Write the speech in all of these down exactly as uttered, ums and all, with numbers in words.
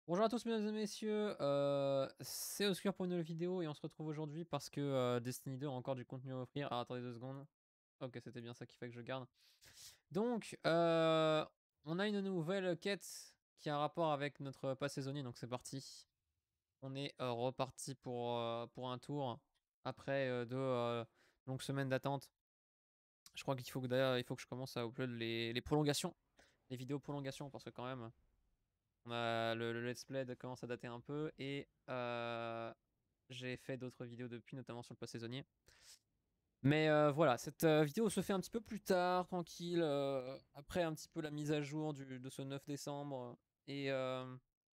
Bonjour à tous mesdames et messieurs, euh, c'est Oscar pour une nouvelle vidéo et on se retrouve aujourd'hui parce que euh, Destiny deux a encore du contenu à offrir. Ah, attendez deux secondes. Ok, c'était bien ça qu'il fallait que je garde. Donc, euh, on a une nouvelle quête qui a un rapport avec notre pass saisonnier, donc c'est parti. On est euh, reparti pour, euh, pour un tour après euh, deux euh, longues semaines d'attente. Je crois qu'il faut que d'ailleurs il faut que je commence à upload les, les prolongations, les vidéos prolongations parce que quand même... On a le, le let's play commence à dater un peu et euh, j'ai fait d'autres vidéos depuis, notamment sur le pass saisonnier. Mais euh, voilà, cette euh, vidéo se fait un petit peu plus tard, tranquille, euh, après un petit peu la mise à jour du, de ce neuf décembre. Et, euh,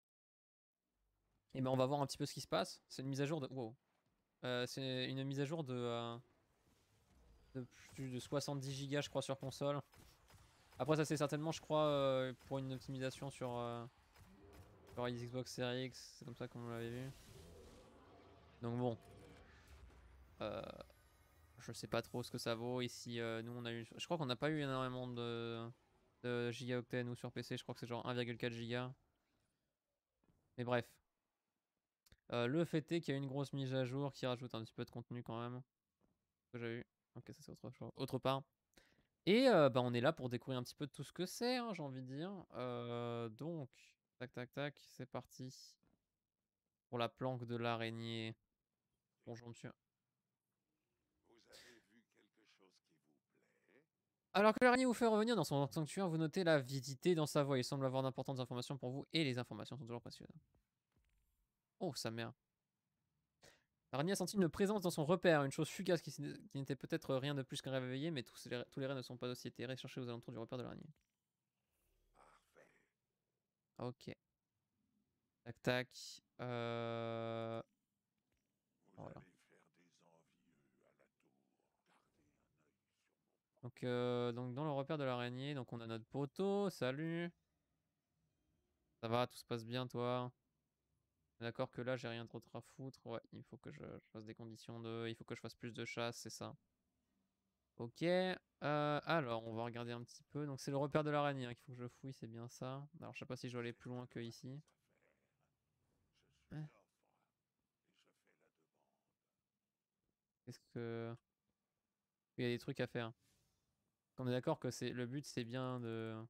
et ben on va voir un petit peu ce qui se passe. C'est une mise à jour de... Wow. Euh, c'est une mise à jour de, euh, de plus de soixante-dix gigas, je crois, sur console. Après, ça c'est certainement, je crois, euh, pour une optimisation sur, euh, sur Xbox Series X. C'est comme ça qu'on l'avait vu. Donc bon. Euh, Je sais pas trop ce que ça vaut. Ici, euh, nous, on a eu. Je crois qu'on n'a pas eu énormément de, de gigaoctets, nous, sur P C. Je crois que c'est genre un virgule quatre giga. Mais bref. Euh, le fait est qu'il y a une grosse mise à jour qui rajoute un petit peu de contenu quand même. Que j'ai eu. Ok, ça c'est autre chose. Autre part. Et euh, bah, on est là pour découvrir un petit peu de tout ce que c'est, hein, j'ai envie de dire. Euh, donc, tac, tac, tac, c'est parti. Pour la planque de l'araignée. Bonjour, monsieur. Vous avez vu quelque chose qui vous plaît? Alors que l'araignée vous fait revenir dans son sanctuaire, vous notez l'avidité dans sa voix. Il semble avoir d'importantes informations pour vous et les informations sont toujours précieuses. Oh, sa mère. L'araignée a senti une présence dans son repère, une chose fugace qui, qui n'était peut-être rien de plus qu'un rêve éveillé, mais tous les, tous les rêves ne sont pas aussi éthérés. Cherchez aux alentours du repère de l'araignée. Parfait. Ok. Tac, tac. Euh... Vous Voilà. allez faire des envieux à la tour. Gardez un œil sur mon Donc, portrait. euh, donc dans le repère de l'araignée, donc on a notre poteau. Salut. Ça va, tout se passe bien, toi? D'accord que là, j'ai rien d'autre à foutre. Ouais, il faut que je, je fasse des conditions de... Il faut que je fasse plus de chasse, c'est ça. Ok, euh, alors on va regarder un petit peu. Donc c'est le repère de l'araignée hein, qu'il faut que je fouille, c'est bien ça. Alors je sais pas si je dois aller C'est plus loin très que loin ici. vos affaires. Je suis Ouais. l'offre et je fais la demande. Qu'est-ce que... Il y a des trucs à faire. On est d'accord que c'est le but c'est bien de...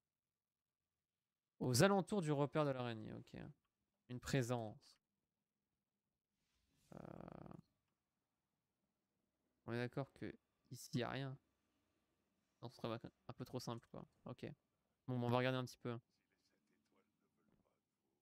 Aux alentours du repère de l'araignée, ok. Une présence. Euh, On est d'accord que ici il y a rien. Non, ce serait un peu trop simple quoi. Ok. Bon, on va regarder un petit peu. Si les sept étoiles ne veulent pas de vous,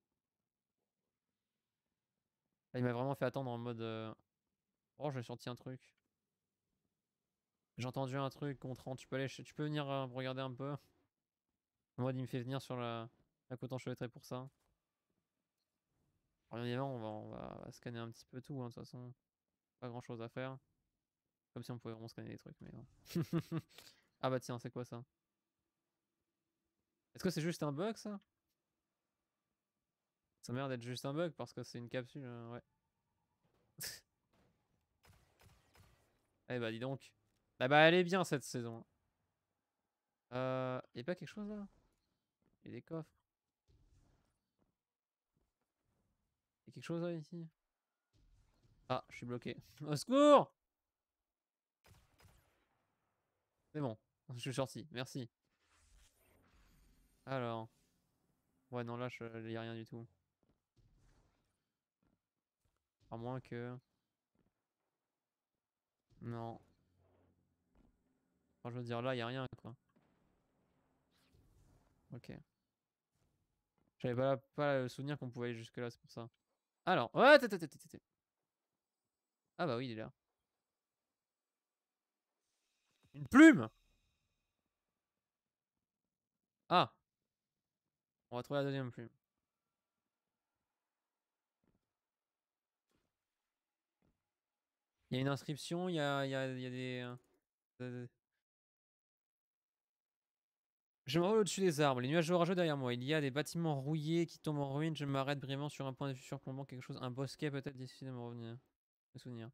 Là, il m'a vraiment fait attendre en mode... euh, Oh, j'ai sorti un truc. J'ai entendu un truc contre tu peux aller, tu peux venir euh, regarder un peu. Moi, il me fait venir sur la, la côte enchevêtrée pour ça. Alors, évidemment, on va, on va scanner un petit peu tout, hein, de toute façon. Pas grand chose à faire. Comme si on pouvait vraiment scanner des trucs, mais non. Ah bah tiens, c'est quoi ça? Est-ce que c'est juste un bug ça? Ça m'a l'air d'être juste un bug parce que c'est une capsule, euh, ouais. Eh bah dis donc. Ah bah elle est bien cette saison. Euh, y'a pas quelque chose là? Y'a des coffres. Y'a quelque chose là ici? Ah, je suis bloqué. Au secours! C'est bon, je suis sorti, merci. Alors. Ouais, non, là, il n'y a rien du tout. À moins que... Non. Enfin, je veux dire, là, il n'y a rien, quoi. Ok. J'avais pas, pas le souvenir qu'on pouvait aller jusque-là, c'est pour ça. Alors, ouais, t'es, t'es, t'es, t'es, t'es. Ah bah oui, il est là. Une plume! Ah! On va trouver la deuxième plume. Il y a une inscription, il y a, il y a, il y a des... euh, Je m'envole au-dessus des arbres, les nuages orageux derrière moi. Il y a des bâtiments rouillés qui tombent en ruine. Je m'arrête brièvement sur un point de vue surplombant quelque chose. Un bosquet peut-être d'ici de me revenir. Me souvenir.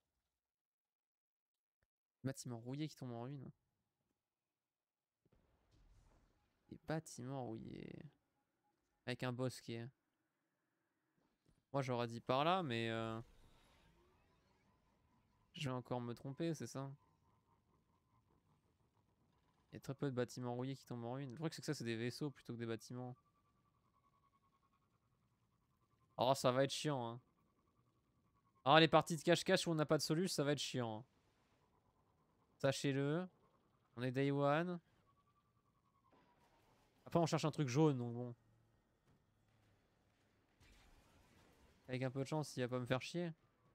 Bâtiments rouillés qui tombent en ruine. Des bâtiments rouillés. Avec un bosquet. Moi j'aurais dit par là, mais euh... je vais encore me tromper, c'est ça. Il y a très peu de bâtiments rouillés qui tombent en ruine. Le truc c'est que ça c'est des vaisseaux plutôt que des bâtiments. Oh ça va être chiant hein. Ah les parties de cache-cache où on n'a pas de soluce ça va être chiant. Hein. Sachez-le. On est day one. Après on cherche un truc jaune donc bon. Avec un peu de chance il va pas me faire chier.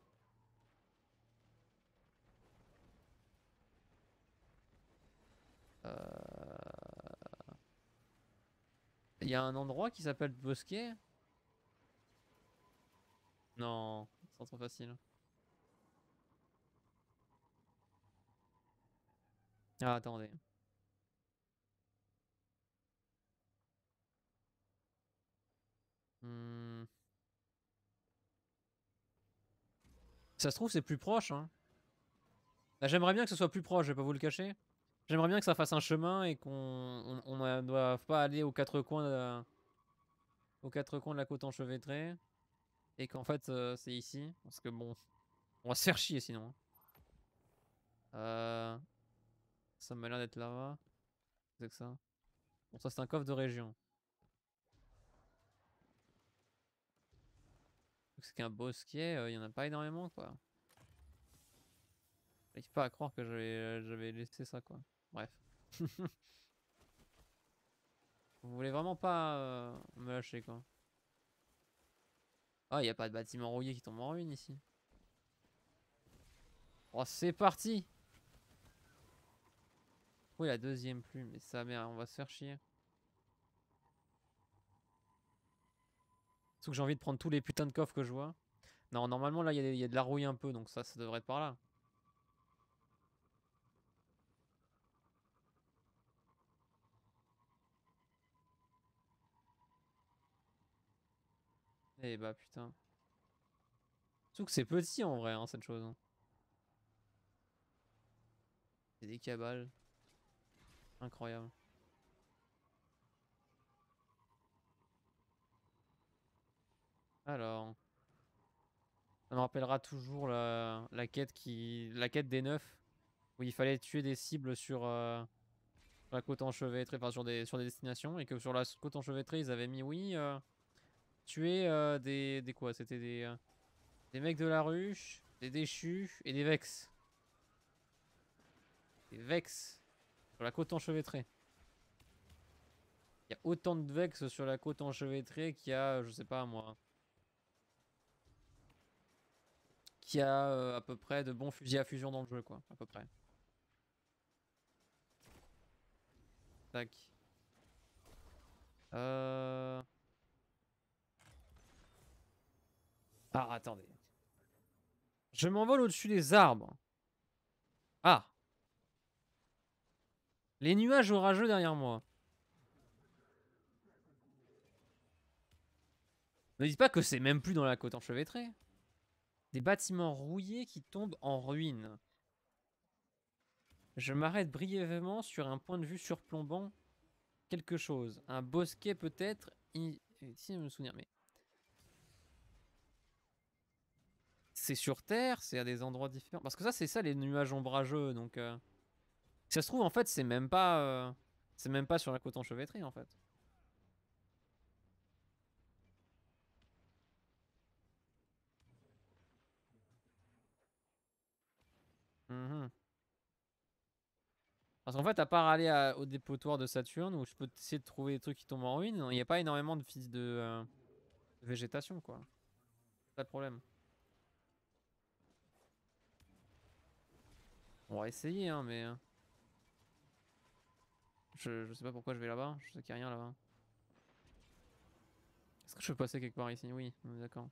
Euh... Il y a un endroit qui s'appelle Bosquet. Non, c'est trop facile. Ah attendez. Hmm. Ça se trouve c'est plus proche hein. Bah, j'aimerais bien que ce soit plus proche, je vais pas vous le cacher. J'aimerais bien que ça fasse un chemin et qu'on on, on ne doive pas aller aux quatre coins de la, aux quatre coins de la côte enchevêtrée. Et qu'en fait euh, c'est ici. Parce que bon, on va se faire chier sinon. Hein. Euh, ça m'a l'air d'être là-bas. C'est que ça. Bon ça c'est un coffre de région. C'est qu'un bosquet, il euh, y en a pas énormément quoi. J'arrive pas à croire que j'avais laissé ça quoi. Bref. Vous voulez vraiment pas euh, me lâcher quoi. Ah, il n'y a pas de bâtiment rouillé qui tombe en ruine ici. Oh, c'est parti. Oui, la deuxième plume. Mais ça, merde, on va se faire chier. Sauf que j'ai envie de prendre tous les putains de coffres que je vois. Non, normalement, là, il y, y, a de la rouille un peu. Donc ça, ça devrait être par là. Eh bah, putain. Sauf que c'est petit en vrai, hein, cette chose. Hein. C'est des cabales. Incroyable. Alors. Ça me rappellera toujours la, la quête qui. La quête des neufs. Où il fallait tuer des cibles sur. Euh, la côte enchevêtrée. Enfin, sur des, sur des destinations. Et que sur la côte enchevêtrée, ils avaient mis oui. Euh, tuer euh, des, des quoi? C'était des. Euh, des mecs de la ruche. Des déchus. Et des vex. Des vex. Sur la côte enchevêtrée. Il y a autant de vex sur la côte enchevêtrée qu'il y a, je sais pas moi, qu'il y a euh, à peu près de bons fusils à fusion dans le jeu, quoi, à peu près. Tac. Euh... Ah, attendez. Je m'envole au-dessus des arbres. Ah. Les nuages orageux derrière moi. Ne dites pas que c'est même plus dans la côte enchevêtrée. Des bâtiments rouillés qui tombent en ruine. Je m'arrête brièvement sur un point de vue surplombant quelque chose. Un bosquet peut-être. Si je me souviens, mais. C'est sur Terre, c'est à des endroits différents. Parce que ça, c'est ça les nuages ombrageux. Donc, euh... ça se trouve, en fait, c'est même pas. Euh... C'est même pas sur la côte enchevêtrée, en fait. Mmh. Parce qu'en fait, à part aller à... au dépotoir de Saturne, où je peux essayer de trouver des trucs qui tombent en ruine, il n'y a pas énormément de, de, euh... de végétation, quoi. C'est ça le problème. On va essayer, hein, mais. Je, je sais pas pourquoi je vais là-bas. Je sais qu'il n'y a rien là-bas. Est-ce que je peux passer quelque part ici? Oui, d'accord.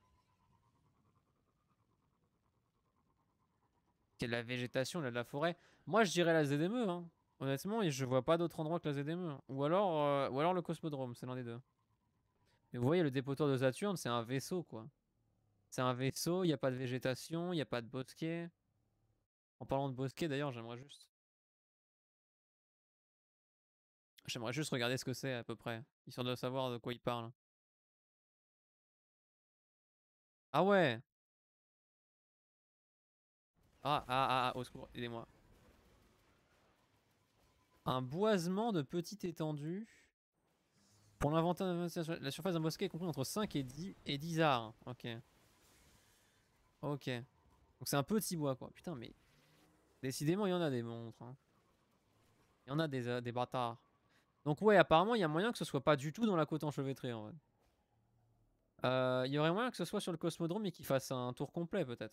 Il y a de la végétation, il y a de la forêt. Moi, je dirais la Z M E, hein. Honnêtement, je vois pas d'autre endroit que la Z M E. Ou alors, euh, ou alors le Cosmodrome, c'est l'un des deux. Mais vous voyez, le dépotoir de Saturne, c'est un vaisseau, quoi. C'est un vaisseau, il n'y a pas de végétation, il n'y a pas de bosquet. En parlant de bosquet, d'ailleurs, j'aimerais juste... J'aimerais juste regarder ce que c'est, à peu près. Histoire de savoir de quoi il parle. Ah ouais. Ah, ah, ah, ah, au secours, aidez-moi. Un boisement de petite étendue. Pour l'inventaire, la surface d'un bosquet est comprise entre cinq et dix, et dix arts. Ok. Ok. Donc c'est un petit bois, quoi. Putain, mais... Décidément, il y en a des monstres. Hein. Il y en a des, euh, des bâtards. Donc ouais, apparemment, il y a moyen que ce soit pas du tout dans la côte enchevêtrée, en vrai. Euh, Il y aurait moyen que ce soit sur le cosmodrome et qu'il fasse un tour complet, peut-être.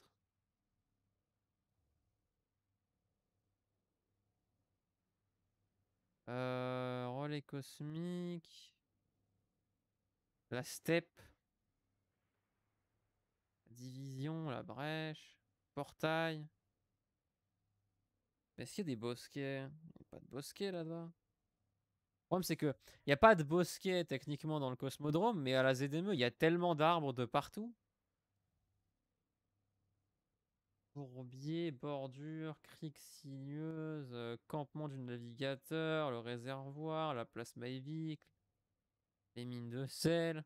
Euh, relais cosmique. La steppe. La division, la brèche. Portail. Est-ce qu'il y a des bosquets? Il n'y a pas de bosquets là-bas. Le problème, c'est que il n'y a pas de bosquet techniquement dans le cosmodrome, mais à la Z M E, il y a tellement d'arbres de partout. Bourbier, bordure, crique sinueuse, euh, campement du navigateur, le réservoir, la place Maïvic, les mines de sel.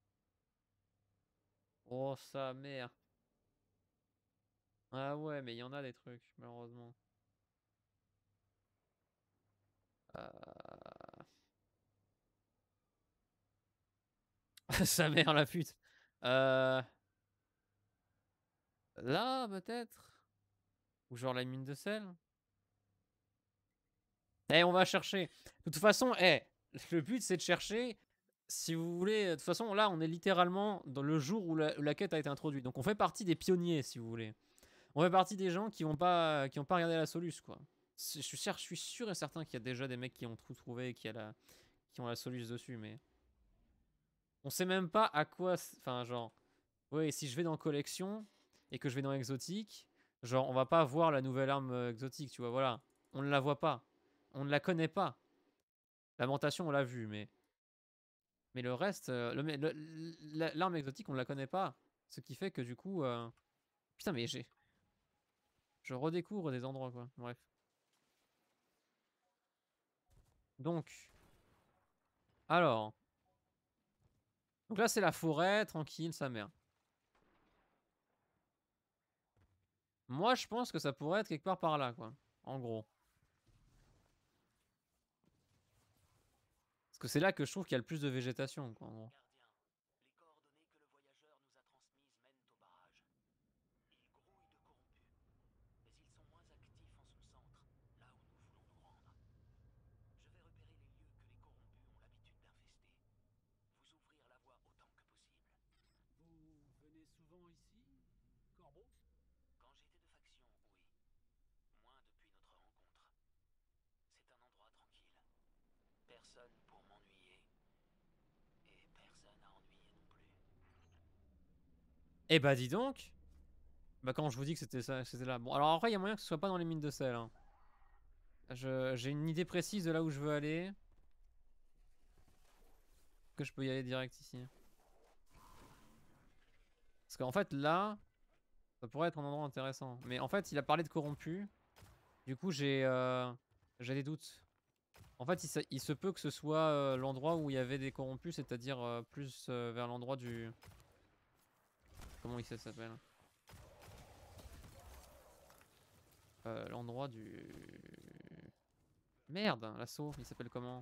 Oh sa mère. Ah ouais, mais il y en a des trucs, malheureusement. Euh... Sa mère la pute. Euh... Là, peut-être? Ou genre la mine de sel? Eh, on va chercher. De toute façon, eh, le but c'est de chercher. Si vous voulez, de toute façon, là, on est littéralement dans le jour où la, où la quête a été introduite. Donc, on fait partie des pionniers, si vous voulez. On fait partie des gens qui n'ont pas, qui ont pas regardé la Solus, quoi. Je suis, sûr, je suis sûr et certain qu'il y a déjà des mecs qui ont tout trouvé et qui, a la, qui ont la Solus dessus, mais on sait même pas à quoi. Enfin, genre, ouais, si je vais dans collection et que je vais dans exotique, genre, on va pas voir la nouvelle arme euh, exotique, tu vois, voilà. On ne la voit pas. On ne la connaît pas. Lamentation, on l'a vu, mais. Mais le reste, euh, le- le- l'arme exotique, on ne la connaît pas. Ce qui fait que du coup. euh, Putain, mais j'ai. Je redécouvre des endroits, quoi. Bref. Donc. Alors. Donc là, c'est la forêt, tranquille, sa mère. Moi, je pense que ça pourrait être quelque part par là, quoi. En gros. Parce que c'est là que je trouve qu'il y a le plus de végétation, quoi, en gros. Eh bah, dis donc. Bah, quand je vous dis que c'était ça, c'était là. Bon, alors après, il y a moyen que ce soit pas dans les mines de sel. Hein. J'ai une idée précise de là où je veux aller. Que je peux y aller direct ici. Parce qu'en fait, là, ça pourrait être un endroit intéressant. Mais en fait, il a parlé de corrompu. Du coup, j'ai euh, j'ai des doutes. En fait, il se, il se peut que ce soit euh, l'endroit où il y avait des corrompus, c'est-à-dire euh, plus euh, vers l'endroit du... Comment il s'appelle euh, L'endroit du... Merde, l'assaut, il s'appelle comment?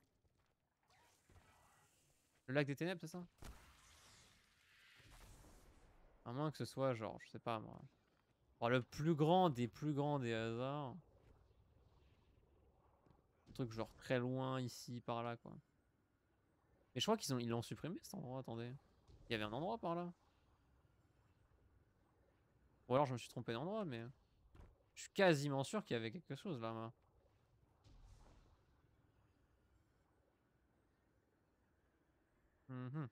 Le lac des ténèbres, c'est ça? À moins que ce soit genre, je sais pas moi. Oh, le plus grand des plus grands des hasards. Un truc genre très loin ici, par là quoi. Mais je crois qu'ils ont ils l'ont supprimé cet endroit, attendez. Il y avait un endroit par là. Ou alors je me suis trompé d'endroit, mais... Je suis quasiment sûr qu'il y avait quelque chose là. Mm -hmm.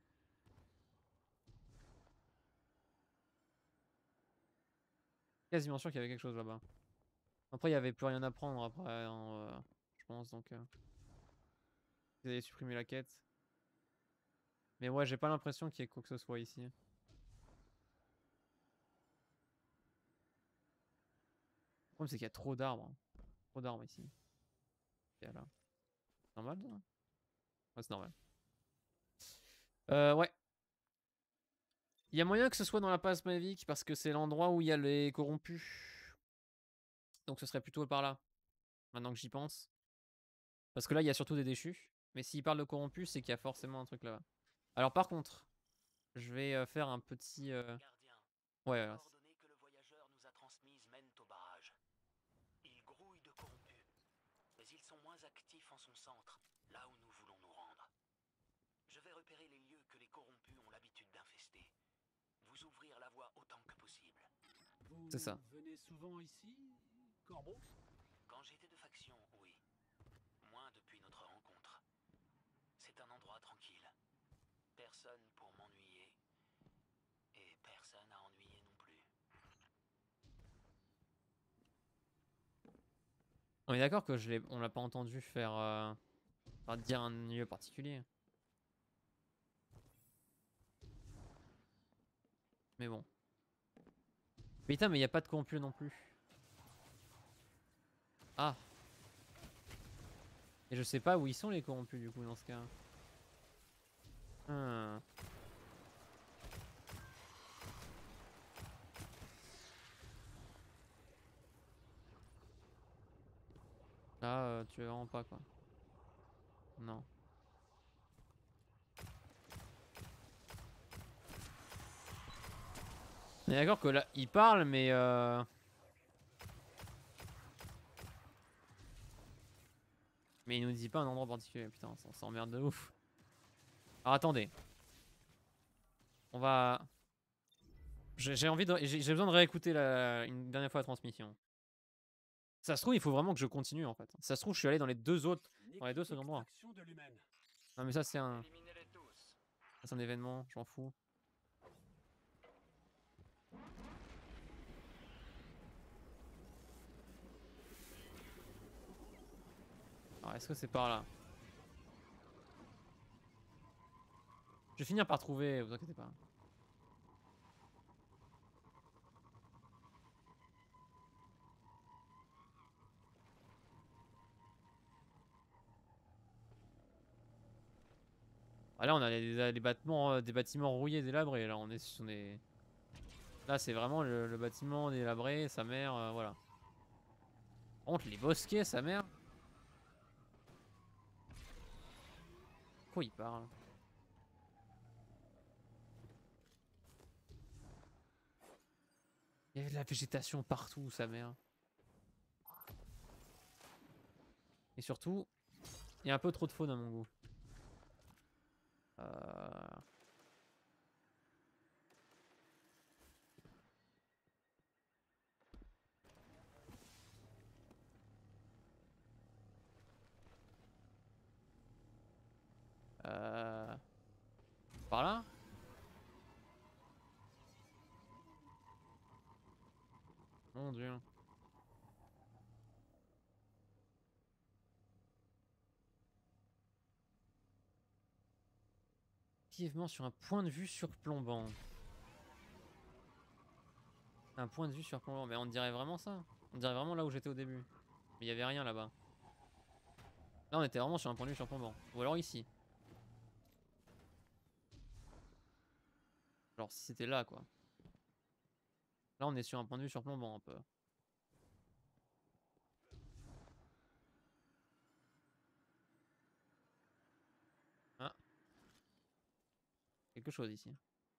Quasiment sûr qu'il y avait quelque chose là-bas. Après, il n'y avait plus rien à prendre après, hein, euh, je pense, donc... Euh, ils avaient supprimé la quête. Mais ouais, j'ai pas l'impression qu'il y ait quoi que ce soit ici. Le problème, c'est qu'il y a trop d'arbres. Hein. Trop d'arbres ici. Et là. Normal, ça? Ouais, c'est normal. Euh, ouais. Il y a moyen que ce soit dans la passe Mavic parce que c'est l'endroit où il y a les corrompus. Donc ce serait plutôt par là. Maintenant que j'y pense. Parce que là, il y a surtout des déchus. Mais s'il parle de corrompus, c'est qu'il y a forcément un truc là-bas. Alors par contre, je vais euh, faire un petit... Euh... Gardien, Ouais, les voilà. coordonnées que le voyageur nous a transmises mènent au barrage. Il grouille de corrompus, mais ils sont moins actifs en son centre, là où nous voulons nous rendre. Je vais repérer les lieux que les corrompus ont l'habitude d'infester. Vous ouvrir la voie autant que possible. C'est ça. Vous venez souvent ici, Corbeau? Quand j'étais de faction, oui. Moins depuis notre rencontre. C'est un endroit tranquille. Personne pour m'ennuyer. Et personne à ennuyer non plus. On est d'accord que je l'ai, on l'a pas entendu faire, euh, enfin, dire un lieu particulier. Mais bon. Putain, mais il y a pas de corrompu non plus. Ah. Et je sais pas où ils sont les corrompus du coup dans ce cas. Hmm. Là, euh, tu veux vraiment pas quoi. Non. On est d'accord que là, il parle, mais euh... mais il nous dit pas un endroit particulier. Putain, on s'emmerde de ouf. Alors attendez. On va... J'ai envie de... J'ai besoin de réécouter la... une dernière fois la transmission. Ça se trouve, il faut vraiment que je continue en fait. Ça se trouve, je suis allé dans les deux autres... Dans les deux secondes endroits. Non mais ça c'est un... C'est un événement, je m'en fous. Alors est-ce que c'est par là? Je vais finir par trouver, vous inquiétez pas. Ah là on a des, des bâtiments, des bâtiments rouillés, délabrés. Là on est sur des... Là c'est vraiment le, le bâtiment délabré, sa mère, euh, voilà. Par contre les bosquets, sa mère. Quoi il parle? Il y avait de la végétation partout, sa mère. Et surtout, il y a un peu trop de faune à mon goût. Euh... Euh... Par là? Mon dieu. Activement sur un point de vue surplombant. Un point de vue surplombant. Mais on dirait vraiment ça. On dirait vraiment là où j'étais au début. Mais il y avait rien là-bas. Là on était vraiment sur un point de vue surplombant. Ou alors ici. Genre si c'était là quoi. Là on est sur un point de vue surplombant un peu. Ah. Quelque chose ici.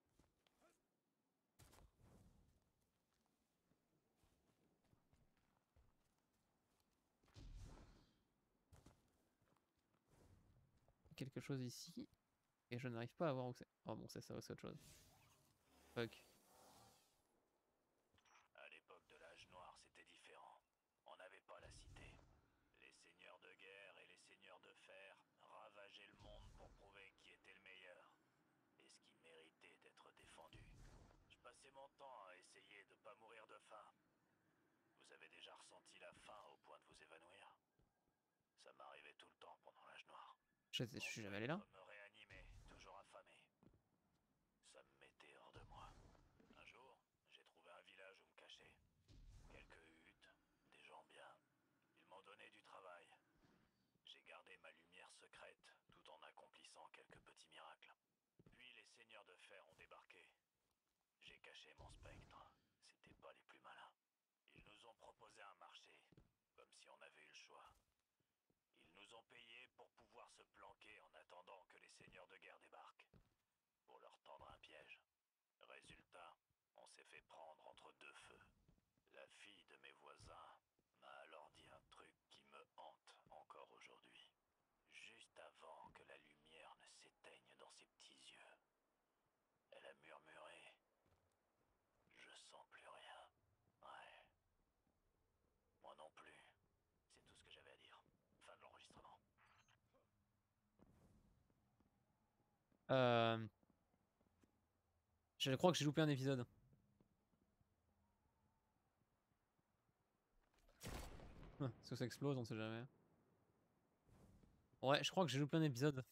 Quelque chose ici. Et je n'arrive pas à voir où c'est. Oh bon c'est ça, c'est autre chose. Fuck. À l'époque de l'âge noir, c'était différent. On n'avait pas la cité. Les seigneurs de guerre et les seigneurs de fer ravageaient le monde pour prouver qui était le meilleur. Et ce qui méritait d'être défendu. Je passais mon temps à essayer de pas mourir de faim. Vous avez déjà ressenti la faim au point de vous évanouir? Ça m'arrivait tout le temps pendant l'âge noir. Je, je suis jamais allé là. Me réanimer, toujours affamé. Ça me mettait hors de moi. Un jour, j'ai trouvé un village où me cacher. Quelques huttes, des gens bien. Ils m'ont donné du travail. J'ai gardé ma lumière secrète tout en accomplissant quelques petits miracles. Puis les seigneurs de fer ont débarqué. caché mon spectre. C'était pas les plus malins. Ils nous ont proposé un marché, comme si on avait eu le choix. Ils nous ont payé pour pouvoir se planquer en attendant que les seigneurs de guerre débarquent, pour leur tendre un piège. Résultat, on s'est fait prendre entre deux feux. La fille de mes voisins m'a alors dit un truc qui me hante encore aujourd'hui. Juste avant que la lumière ne s'éteigne dans ses petits yeux, elle a murmuré « Je sens plus rien. » Ouais. Moi non plus. C'est tout ce que j'avais à dire. Fin de l'enregistrement. Euh... Je crois que j'ai loupé un épisode. Est-ce que ça explose? On sait jamais. Ouais, je crois que j'ai loupé un épisode.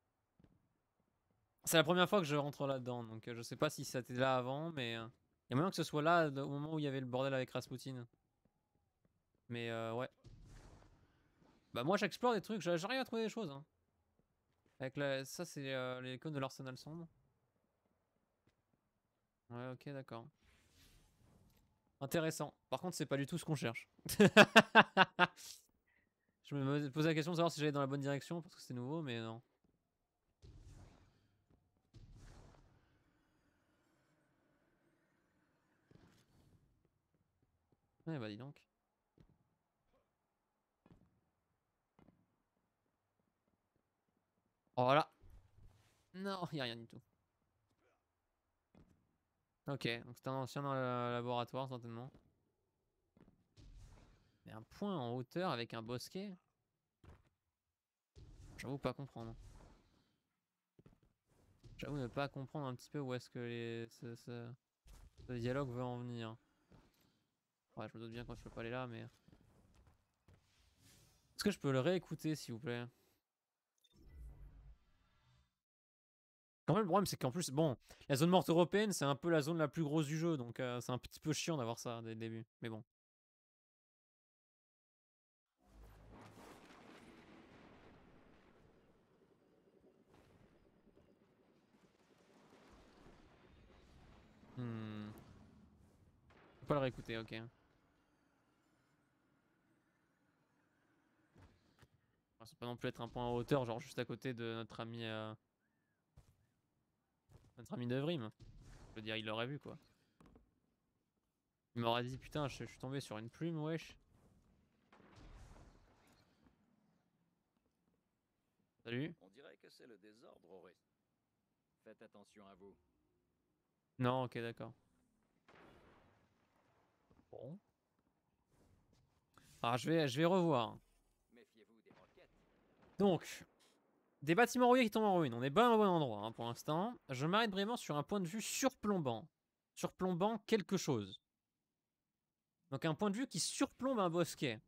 C'est la première fois que je rentre là-dedans, donc euh, je sais pas si ça était là avant, mais... Il euh, y a moyen que ce soit là, au moment où il y avait le bordel avec Rasputin. Mais euh, ouais. Bah moi j'explore des trucs, j'arrive à trouver des choses. Hein. Avec la... Ça c'est euh, les icônes de l'arsenal sombre. Ouais, ok, d'accord. Intéressant. Par contre, c'est pas du tout ce qu'on cherche. Je me posais la question de savoir si j'allais dans la bonne direction parce que c'est nouveau, mais non. Ouais, bah dis donc. Oh voilà. Non, y a rien du tout. Ok, donc c'est un ancien dans le laboratoire certainement. Mais un point en hauteur avec un bosquet. J'avoue pas comprendre. J'avoue ne pas comprendre un petit peu où est-ce que les... ce, ce... ce dialogue veut en venir. Ouais, je me doute bien quand je peux pas aller là, mais... Est-ce que je peux le réécouter s'il vous plaît? Quand même, le problème c'est qu'en plus, bon, la zone morte européenne c'est un peu la zone la plus grosse du jeu, donc euh, c'est un petit peu chiant d'avoir ça dès le début, mais bon. Hmm. Faut pas le réécouter, ok. Ça peut pas non plus être un point en hauteur, genre juste à côté de notre ami... Euh... Notre ami de Vrim. Je veux dire, il l'aurait vu quoi. Il m'aurait dit putain, je, je suis tombé sur une plume, wesh. Salut. On dirait que c'est le désordre au reste. Faites attention à vous. Non, ok, d'accord. Bon. Alors je vais, je vais revoir. Méfiez-vous des roquettes. Donc, des bâtiments rouillés qui tombent en ruine. On est bien au bon endroit hein, pour l'instant. Je m'arrête vraiment sur un point de vue surplombant. Surplombant quelque chose. Donc un point de vue qui surplombe un bosquet.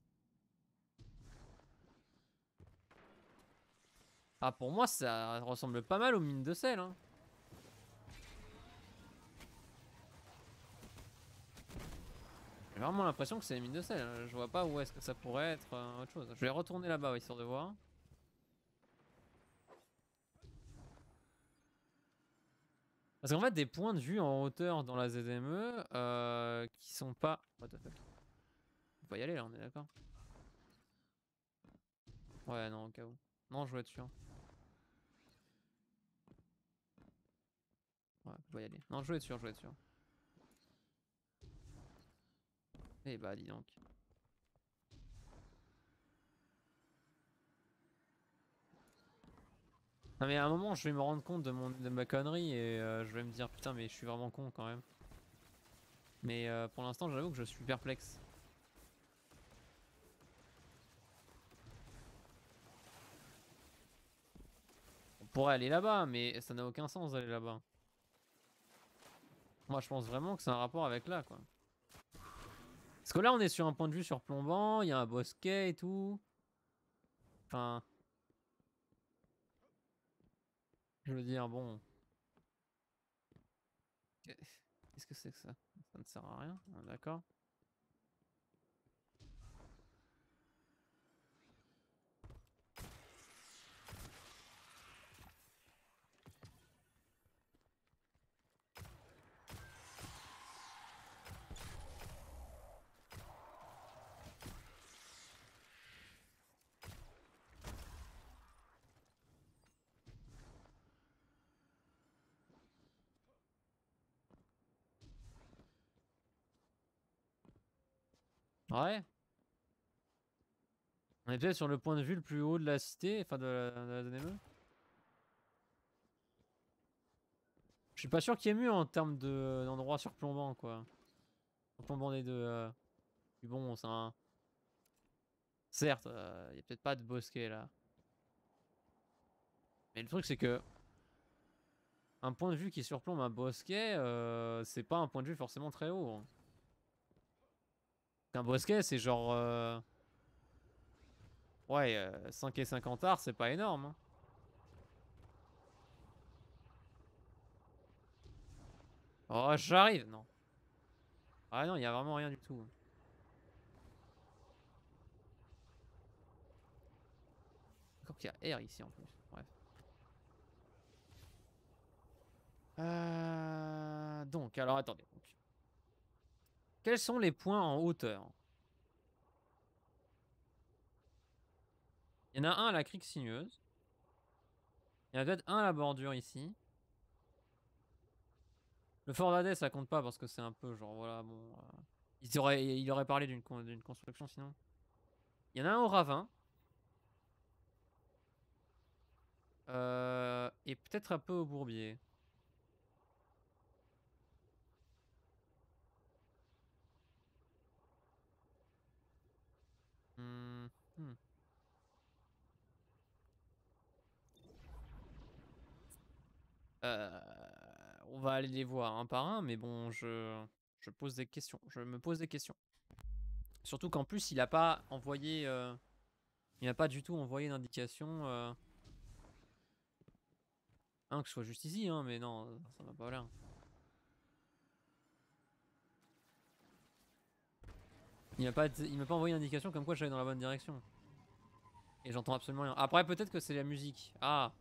Ah, pour moi, ça ressemble pas mal aux mines de sel. Hein. J'ai vraiment l'impression que c'est les mines de sel. Hein. Je vois pas où est-ce que ça pourrait être euh, autre chose. Je vais retourner là-bas, histoire de voir. Parce qu'en fait, des points de vue en hauteur dans la Z M E euh, qui sont pas... What the fuck. On peut y aller là, on est d'accord? Ouais, non, au cas où. Non, je voulais être sûr. Ouais, on peut y aller. Non, je voulais être sûr, je voulais être sûr. Eh bah, dis donc. Non mais à un moment je vais me rendre compte de, mon, de ma connerie et euh, je vais me dire putain mais je suis vraiment con quand même. Mais euh, pour l'instant j'avoue que je suis perplexe. On pourrait aller là-bas mais ça n'a aucun sens d'aller là-bas. Moi je pense vraiment que c'est un rapport avec là quoi. Parce que là on est sur un point de vue surplombant, il y a un bosquet et tout. Enfin... Je veux dire bon... Qu'est-ce que c'est que ça? Ça ne sert à rien, d'accord. Ouais. On est peut-être sur le point de vue le plus haut de la cité, enfin de la, de la zone émeu. Je suis pas sûr qu'il y ait mieux en termes de d'endroits surplombants quoi. Surplombant des deux. Euh... Puis bon, c'est un. Certes, il euh, y a peut-être pas de bosquet là. Mais le truc c'est que un point de vue qui surplombe un bosquet, euh, c'est pas un point de vue forcément très haut. Hein. Un bosquet, c'est genre euh... ouais, euh, cinq et cinquante arts, c'est pas énorme. Hein. Oh, j'arrive, non. Ah non, il y a vraiment rien du tout. Encore qu'il y a R ici en plus. Bref. Euh... Donc, alors attendez. Donc. Quels sont les points en hauteur? Il y en a un à la crique sinueuse. Il y en a peut-être un à la bordure ici. Le fort d'Adès, ça compte pas parce que c'est un peu genre voilà bon. Euh... Il, aurait, il aurait parlé d'une con, construction sinon. Il y en a un au ravin. Euh... Et peut-être un peu au bourbier. Hmm. Hmm. Euh, on va aller les voir un par un, mais bon, je, je pose des questions. Je me pose des questions. Surtout qu'en plus, il n'a pas envoyé, euh, il n'a pas du tout envoyé d'indication. Euh... Hein, que ce soit juste ici, hein, mais non, ça n'a pas l'air. Il m'a pas, il m'a pas envoyé d'indication comme quoi j'allais dans la bonne direction. Et j'entends absolument rien. Après, peut-être que c'est la musique. Ah.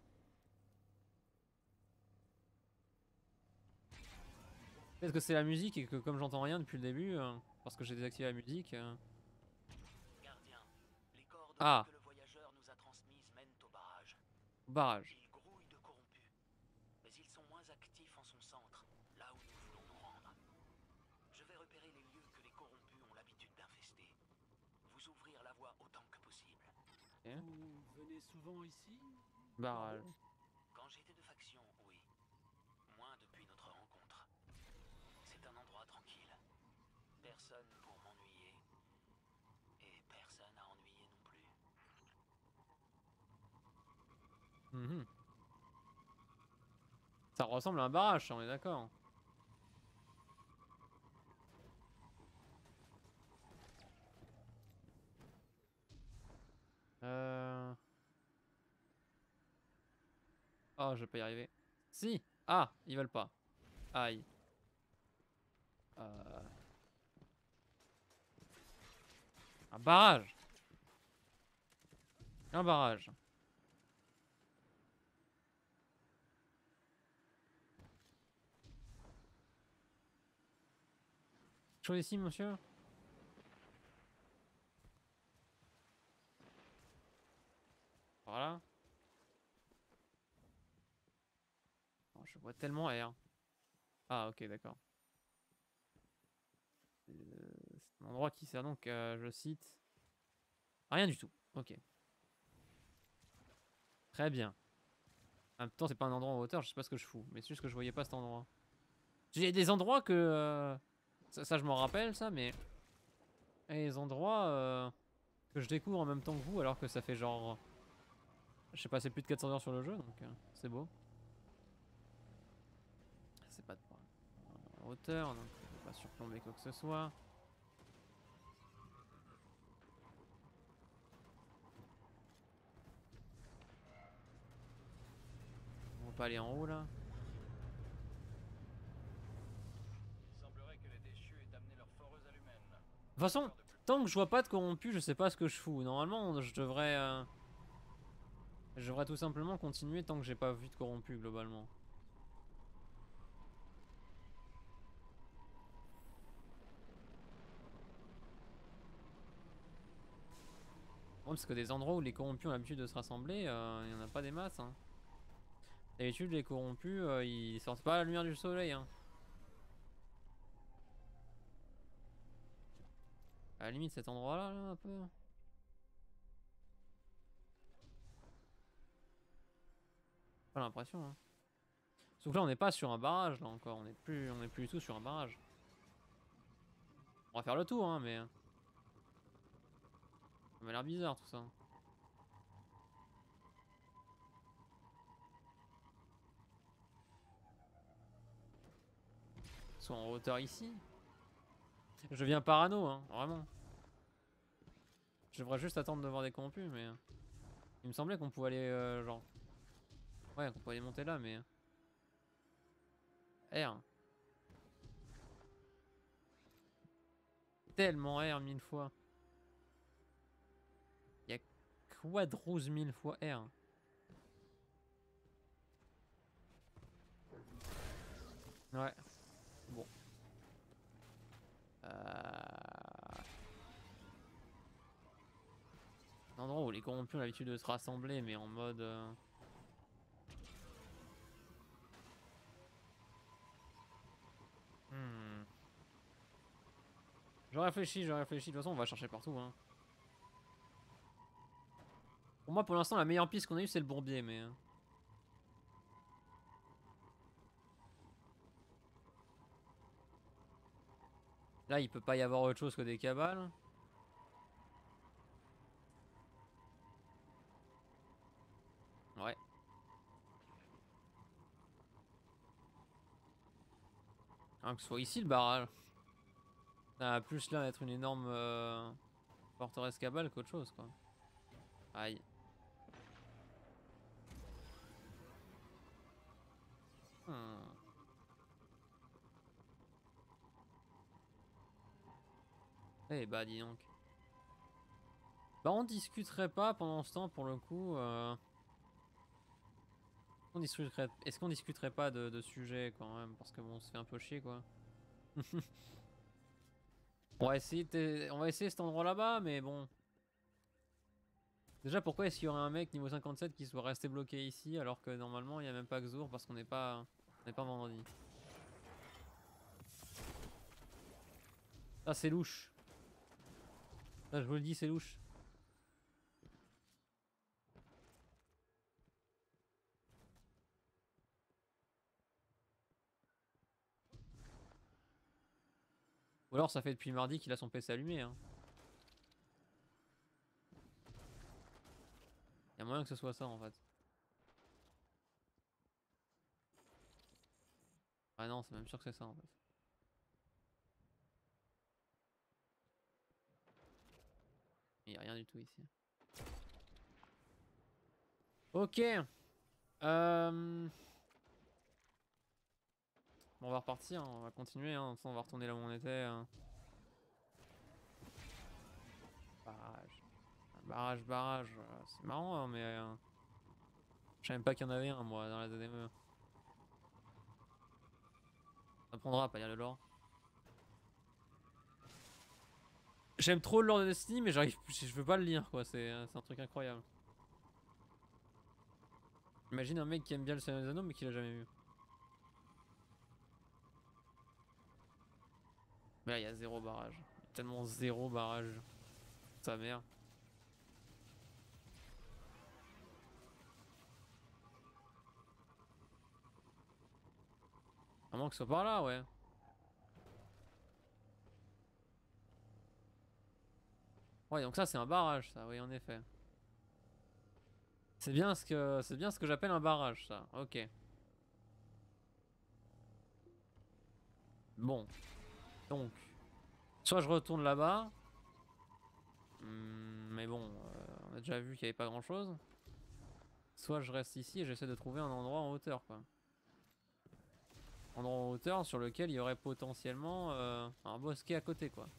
Peut-être que c'est la musique et que comme j'entends rien depuis le début, euh, parce que j'ai désactivé la musique. Euh... Gardien, les coordonnées Ah. que le voyageur nous a transmises mènent au barrage. Barrage. Il grouille de corrompus, mais ils sont moins actifs en son centre, là où nous voulons nous rendre. Je vais repérer les lieux que les corrompus ont l'habitude d'infester. Vous ouvrir la voie autant que possible. Okay. Vous venez souvent ici? Barrage. Quand j'étais de faction, oui. Moins depuis notre rencontre. C'est un endroit tranquille. Personne pour m'ennuyer. Et personne à ennuyer non plus. Mmh. Ça ressemble à un barrage, on est d'accord. Euh... Oh, je vais pas y arriver. Si. Ah, ils veulent pas. Aïe. Euh... Un barrage. Un barrage. Chose ici, monsieur. Voilà. Oh, je vois tellement R. Ah, ok, d'accord. Euh, c'est un endroit qui sert donc, euh, je cite, rien du tout. Ok. Très bien. En même temps, c'est pas un endroit en hauteur, je sais pas ce que je fous. Mais c'est juste que je voyais pas cet endroit. Il y a des endroits que... Euh, ça, ça, je m'en rappelle, ça, mais... Il y a des endroits euh, que je découvre en même temps que vous, alors que ça fait genre... Je sais pas, c'est plus de quatre cents heures sur le jeu, donc euh, c'est beau. C'est pas de point. En hauteur, donc je vais pas surplomber quoi que ce soit. On va pas aller en haut là. Il semblerait que les déchus aient amené leur foreuse à l'humaine. De toute façon, tant que je vois pas de corrompu, je sais pas ce que je fous. Normalement, je devrais... Euh... Je devrais tout simplement continuer tant que j'ai pas vu de corrompu globalement. Bon, parce que des endroits où les corrompus ont l'habitude de se rassembler, il euh, y en a pas des masses. Hein. D'habitude, les corrompus, euh, ils sortent pas à la lumière du soleil. Hein. À la limite cet endroit là, là un peu. Pas l'impression hein. Sauf que là on n'est pas sur un barrage là encore, on n'est plus on est plus du tout sur un barrage. On va faire le tour hein mais. Ça m'a l'air bizarre tout ça. Soit en hauteur ici. Je deviens parano hein, vraiment. Je devrais juste attendre de voir des corrompus mais. Il me semblait qu'on pouvait aller euh, genre. Ouais qu'on pouvait aller monter là mais. R. Tellement R mille fois. Il y a quadrouze mille fois R. Ouais. Bon. Euh... Un endroit où les corrompus ont l'habitude de se rassembler mais en mode... Euh... Hmm. Je réfléchis, je réfléchis. De toute façon, on va chercher partout. Hein. Pour moi, pour l'instant, la meilleure piste qu'on a eue, c'est le bourbier, mais... Là, il peut pas y avoir autre chose que des cabales. Ouais. Hein, que ce soit ici, le barrage. Ça a plus l'air d'être une énorme euh, forteresse cabale qu'autre chose, quoi. Aïe. Hmm. Eh bah, dis donc. Bah, on discuterait pas pendant ce temps, pour le coup. Euh... On discuterait... Est-ce qu'on discuterait pas de, de sujets, quand même? Parce que bon, on se fait un peu chier, quoi. On va essayer, de... on va essayer cet endroit là-bas, mais bon. Déjà, pourquoi est-ce qu'il y aurait un mec niveau cinquante-sept qui soit resté bloqué ici alors que normalement il n'y a même pas Xur parce qu'on n'est pas, on n'est pas vendredi. Ah, c'est louche. Là, je vous le dis, c'est louche. Ou alors ça fait depuis mardi qu'il a son P C allumé. Hein. Il y a moyen que ce soit ça en fait. Ah non, c'est même sûr que c'est ça en fait. Il n'y a rien du tout ici. Ok. Euh... Bon, on va repartir, hein. On va continuer. Hein. On va retourner là où on était. Hein. Barrage. Barrage, barrage. C'est marrant, hein, mais... Euh... Je savais même pas qu'il y en avait un, moi, dans la D D M E. Ça prendra à pas lire le lore. J'aime trop le lore de Destiny, mais j'arrive, je veux pas le lire, quoi. C'est un truc incroyable. Imagine un mec qui aime bien le Seigneur des Anneaux, mais qui l'a jamais vu. Mais là, il y a zéro barrage. Il y a tellement zéro barrage. Sa mère. À moins que ce soit par là, ouais. Ouais, donc ça, c'est un barrage, ça, oui, en effet. C'est bien ce que, c'est bien ce que j'appelle un barrage, ça. Ok. Bon. Donc. Soit je retourne là-bas. Hum, mais bon, euh, on a déjà vu qu'il n'y avait pas grand-chose. Soit je reste ici et j'essaie de trouver un endroit en hauteur, quoi. Endroit en hauteur sur lequel il y aurait potentiellement euh, un bosquet à côté, quoi.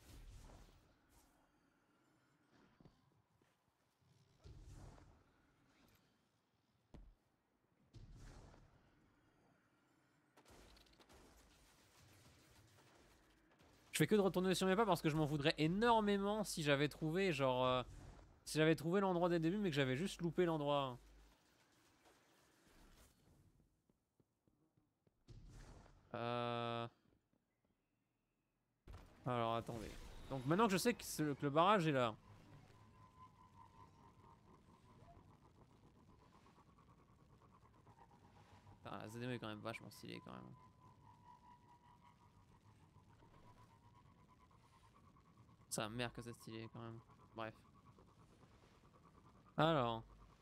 Je fais que de retourner sur mes pas parce que je m'en voudrais énormément si j'avais trouvé genre euh, si j'avais trouvé l'endroit dès le début mais que j'avais juste loupé l'endroit. Euh... Alors attendez. Donc maintenant que je sais que, ce- que le barrage est là. Putain, la Z D M est quand même vachement stylée quand même. Ça merde que c'est stylé quand même. Bref. Alors.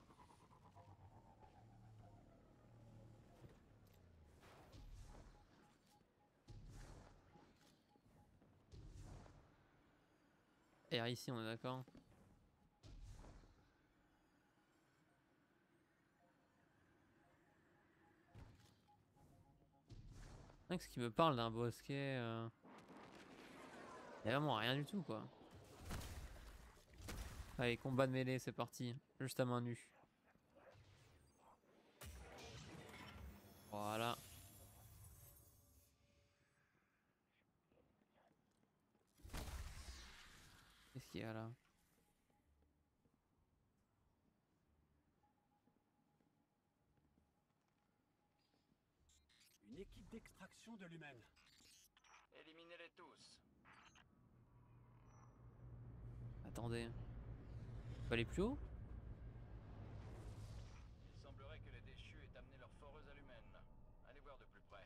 R ici, on est d'accord. C'est vrai que ce qui me parle d'un bosquet. Euh... Y a vraiment rien du tout quoi. Allez, combat de mêlée, c'est parti. Juste à main nue. Voilà. Qu'est-ce qu'il y a là? Une équipe d'extraction de l'humaine. Éliminez-les tous. Attendez. Faut aller plus haut? Il semblerait que les déchus aient amené leur foreuse à l'humaine. Allez voir de plus près.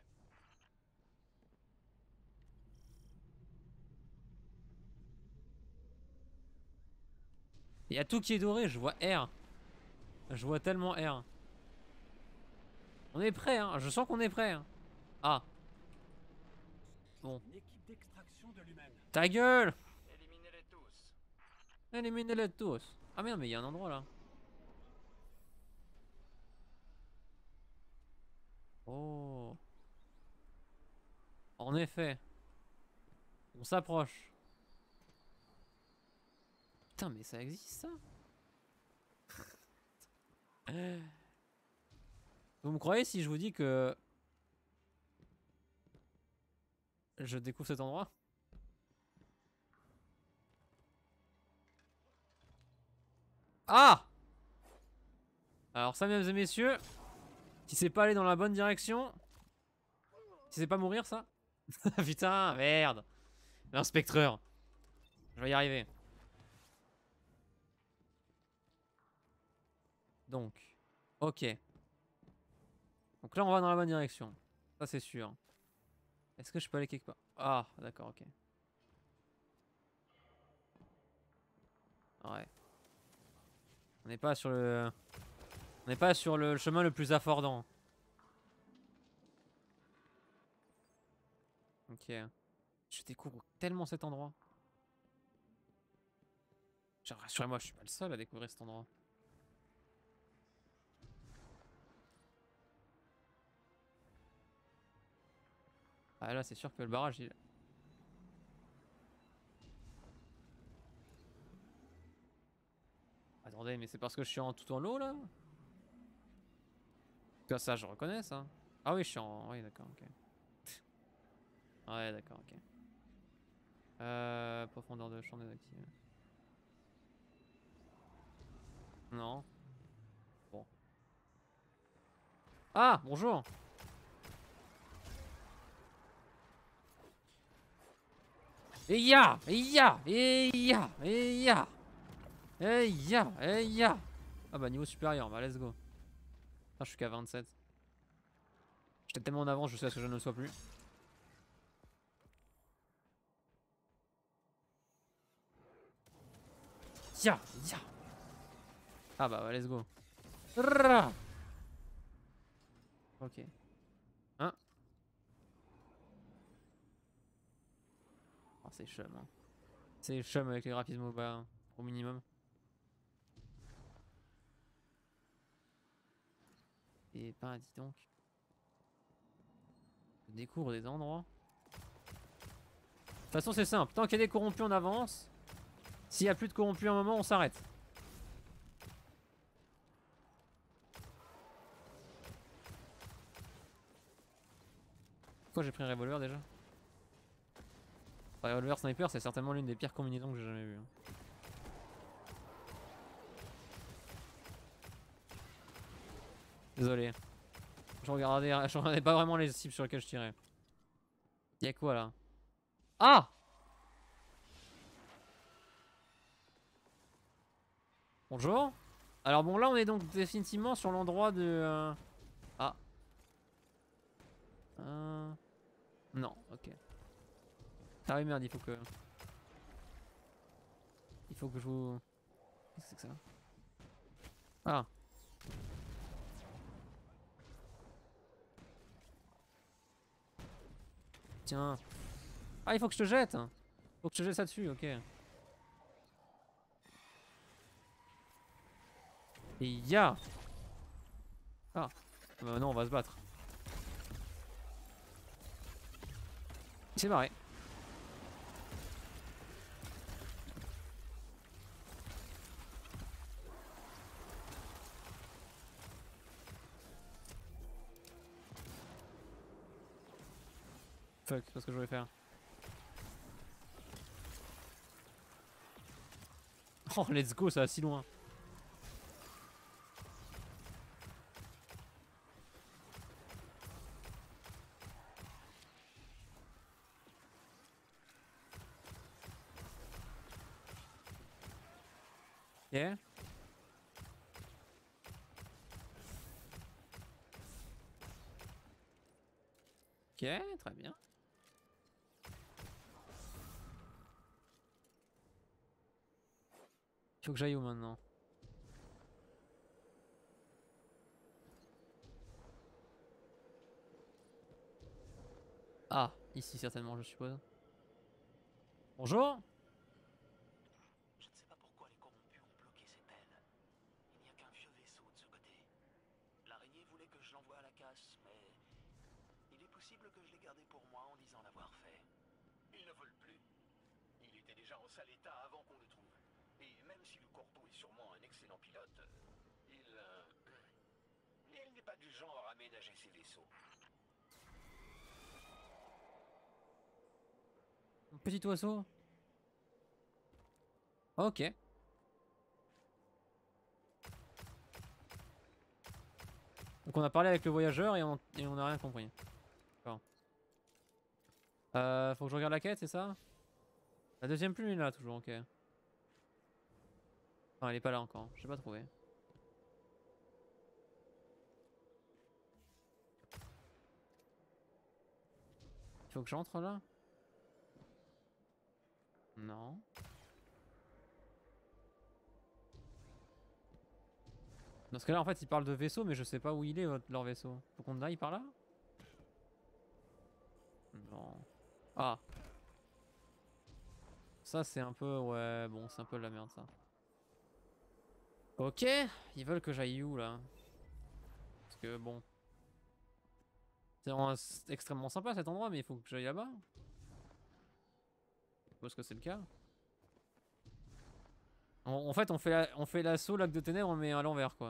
Il y a tout qui est doré, je vois R. Je vois tellement R. On est prêt, hein. Je sens qu'on est prêt. Hein. Ah. Bon. Une équipe d'extraction de l'humaine. Ta gueule! Éliminez-les tous. Éliminez-les tous. Ah merde, mais il y a un endroit là. Oh. En effet. On s'approche. Putain, mais ça existe ça? Vous me croyez si je vous dis que je découvre cet endroit? Ah! Alors ça, mesdames et messieurs, si c'est pas aller dans la bonne direction, si c'est pas mourir ça. Putain, merde. L'inspecteur. Je vais y arriver. Donc, ok. Donc là, on va dans la bonne direction. Ça, c'est sûr. Est-ce que je peux aller quelque part? Ah, d'accord, ok. Ouais. On n'est pas sur le... On n'est pas sur le chemin le plus affordant. Ok. Je découvre tellement cet endroit. Genre, rassurez-moi, je suis pas le seul à découvrir cet endroit. Ah là, c'est sûr que le barrage, il... Attendez, mais c'est parce que je suis en tout en haut, là? Que ça, je reconnais, ça. Ah oui, je suis en... Oui, d'accord, ok. Ouais, d'accord, ok. Euh... Profondeur de champ désactivé. Non. Bon. Ah, bonjour. Et ya, et ya, et ya, et ya, et ya, et ya. Ah bah niveau supérieur, bah let's go. Ah, je suis qu'à vingt-sept. J'étais tellement en avance, je sais à ce que je ne le sois plus. Ya, ya. Ah bah, bah let's go. Rrrra. Ok. Hein? Oh, c'est chum, hein. C'est chum avec les graphismes au bas, hein, au minimum. Et ben, dis donc. Je découvre des endroits. De toute façon, c'est simple. Tant qu'il y a des corrompus, on avance. S'il n'y a plus de corrompus à un moment, on s'arrête. Pourquoi j'ai pris un revolver déjà? Un revolver sniper, c'est certainement l'une des pires combinaisons que j'ai jamais vues. Désolé. Je regardais, je regardais pas vraiment les cibles sur lesquelles je tirais. Y'a quoi là? Ah! Bonjour. Alors bon, là on est donc définitivement sur l'endroit de... euh, Ah. Euh... Non, ok. Ah oui merde, il faut que... Il faut que je vous... Qu'est-ce que c'est que ça? Ah. Tiens. Ah, il faut que je te jette. Faut que je te jette ça dessus, ok. Et ya. Ah. Bah non, on va se battre. Il s'est barré. Fuck, c'est pas ce que je voulais faire. Oh, let's go, ça va si loin. Ok. Ok, très bien. Il faut que j'aille où maintenant? Ah, ici certainement, je suppose. Bonjour. Je ne sais pas pourquoi les corrompus ont bloqué cette aile. Il n'y a qu'un vieux vaisseau de ce côté. L'araignée voulait que je l'envoie à la casse, mais il est possible que je l'ai gardé pour moi en disant l'avoir fait. Il ne vole plus. Il était déjà en sale état avant qu'on le trouve. Et même si le corbeau est sûrement un excellent pilote, il... euh, il n'est pas du genre à ménager ses vaisseaux. Un petit oiseau. Ok. Donc on a parlé avec le voyageur et on et on n'a rien compris. D'accord. Euh, faut que je regarde la quête, c'est ça? La deuxième plume est là toujours, ok. Enfin, elle est pas là encore, j'ai pas trouvé. Il faut que j'entre là? Non. Dans ce cas là en fait ils parlent de vaisseau mais je sais pas où il est votre- leur vaisseau. Faut qu'on aille par là? Non. Ah. Ça c'est un peu... Ouais bon c'est un peu de la merde ça. Ok. Ils veulent que j'aille où là? Parce que bon... C'est vraiment s- extrêmement sympa cet endroit mais il faut que j'aille là-bas. Je suppose que c'est le cas. En, en fait on fait la- on fait l'assaut lac de ténèbres mais à l'envers quoi.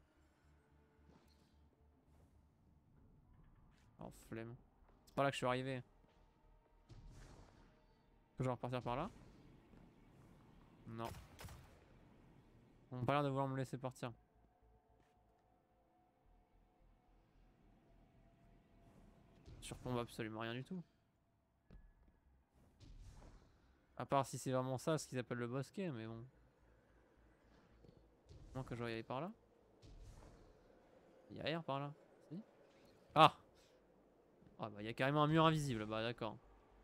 Oh flemme. C'est par là que je suis arrivé. Que je vais repartir par là? Non. On n'a pas l'air de vouloir me laisser partir. Surplombe absolument rien du tout. À part si c'est vraiment ça ce qu'ils appellent le bosquet, mais bon. Moins que je dois y aller par là. Il y a air par là. Si. Ah! Ah bah il y a carrément un mur invisible, bah d'accord.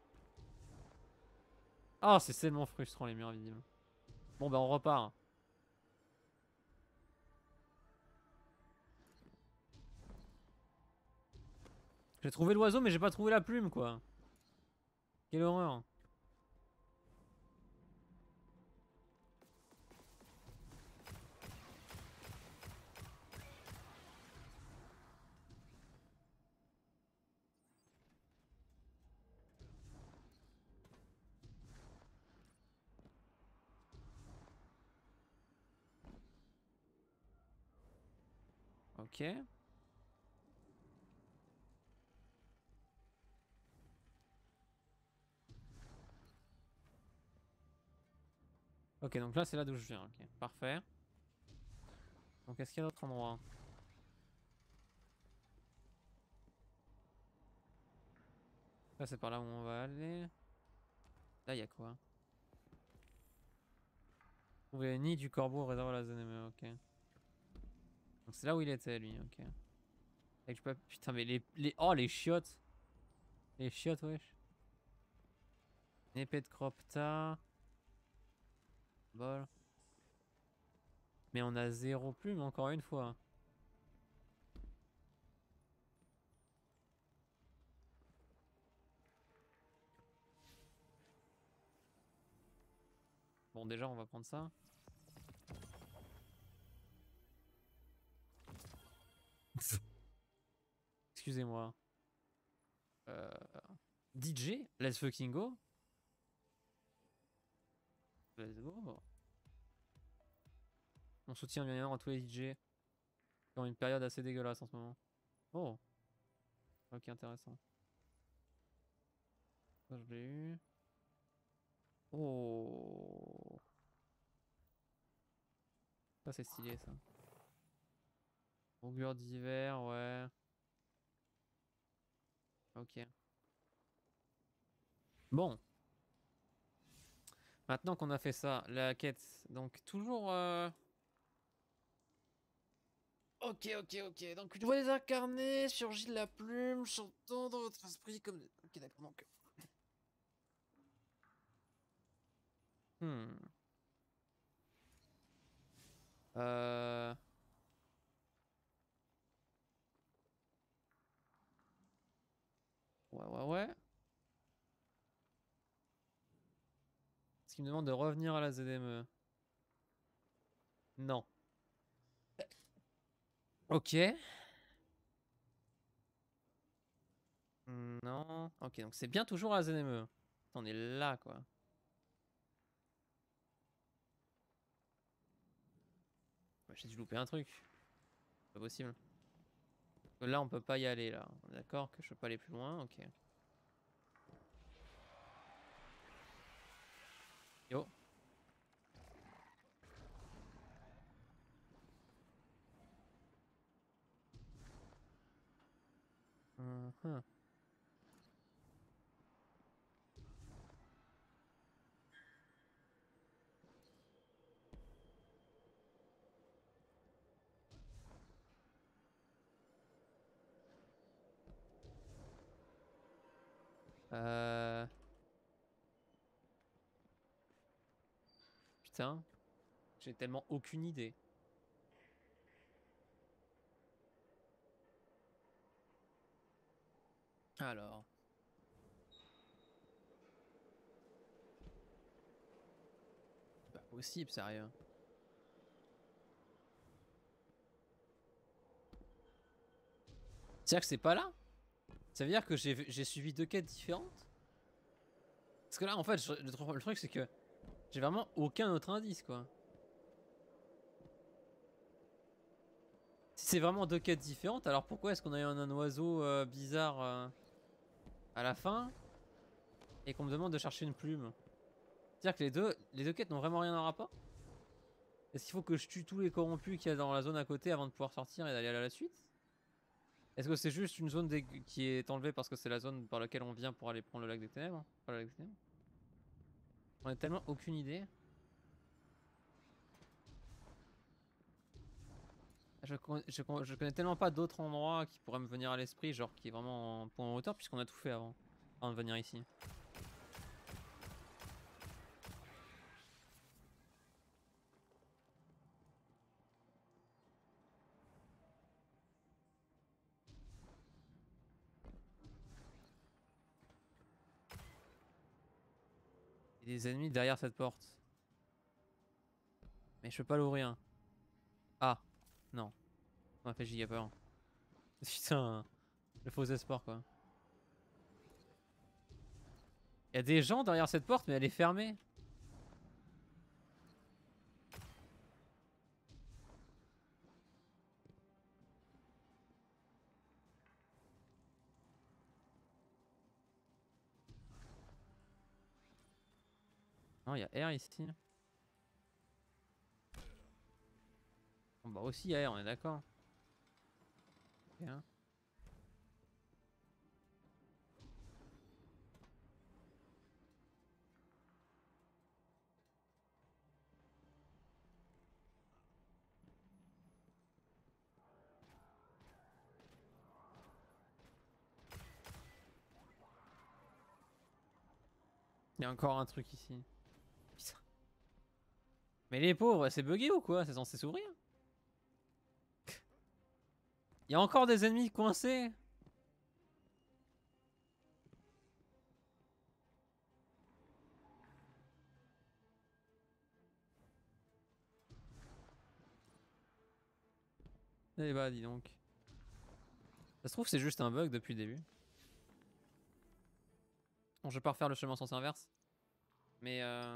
Ah c'est tellement frustrant les murs invisibles. Bon bah on repart. J'ai trouvé l'oiseau mais j'ai pas trouvé la plume quoi. Quelle horreur. Ok. Ok donc là c'est là d'où je viens, ok. Parfait. Donc est-ce qu'il y a d'autres endroits? Là c'est par là où on va aller. Là il y a quoi? Trouver le nid du corbeau réservé à la zone M E, ok. Donc c'est là où il était lui, ok. Avec, je peux... Putain mais les, les... Oh les chiottes. Les chiottes wesh. Une épée de Cropta. Bol. Mais on a zéro plume encore une fois. Bon déjà on va prendre ça. Excusez-moi. Euh... D J, let's fucking go. Let's go. On soutient bien évidemment à tous les D J qui ont une période assez dégueulasse en ce moment. Oh. Ok, intéressant. Ça je l'ai eu. Oh. Ça c'est stylé ça. Augure d'hiver, ouais. Ok. Bon. Maintenant qu'on a fait ça, la quête. Donc toujours... Euh... Ok, ok, ok. Donc je vois les incarnés, surgit de la plume, chantant dans votre esprit comme... Ok, d'accord, donc... Hmm. Euh... Ouais, ouais, ouais. Est-ce qu'il me demande de revenir à la Z M E? Non. Ok. Non. Ok, donc c'est bien toujours à la Z M E. On est là, quoi. Ouais, j'ai dû louper un truc. C'est pas possible. Là, on peut pas y aller, là. On est d'accord que je peux pas aller plus loin? Ok. Yo. Mhm. Euh... Putain. J'ai tellement aucune idée. Alors. Pas possible, sérieux. C'est-à-dire que c'est pas là? Ça veut dire que j'ai j'ai suivi deux quêtes différentes? Parce que là, en fait, je- le, tru- le truc, c'est que j'ai vraiment aucun autre indice, quoi. Si c'est vraiment deux quêtes différentes, alors pourquoi est-ce qu'on a eu un, un oiseau euh, bizarre euh, à la fin et qu'on me demande de chercher une plume? C'est-à-dire que les deux, les deux quêtes n'ont vraiment rien à rapport? Est-ce qu'il faut que je tue tous les corrompus qu'il y a dans la zone à côté avant de pouvoir sortir et d'aller à la suite? Est-ce que c'est juste une zone des- qui est enlevée parce que c'est la zone par laquelle on vient pour aller prendre le lac des ténèbres? Pas le lac des ténèbres. On a tellement aucune idée. Je, con- je, con- je connais tellement pas d'autres endroits qui pourraient me venir à l'esprit, genre qui est vraiment en point en hauteur, puisqu'on a tout fait avant, avant de venir ici. Il y a des ennemis derrière cette porte. Mais je peux pas l'ouvrir. Ah, non. On m'a fait giga peur. Putain, le faux espoir quoi. Il y a des gens derrière cette porte, mais elle est fermée. Non, il y a R ici. Bon, bah aussi il y a R, on est d'accord. Ok, hein. Il y a encore un truc ici. Putain. Mais les pauvres, c'est bugué ou quoi? C'est censé s'ouvrir? Il y a encore des ennemis coincés. Eh bah dis donc. Ça se trouve c'est juste un bug depuis le début. Bon, je vais pas refaire le chemin en sens inverse. Mais euh...